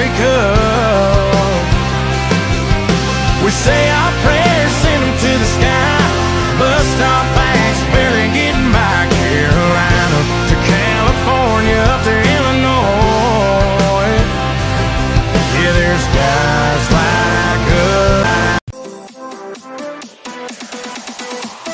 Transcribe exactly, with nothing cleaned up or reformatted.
wake up. We say our prayers, send them to the sky. Bus stop backs, barely getting by. Carolina to California, up to Illinois. Yeah, there's guys like us.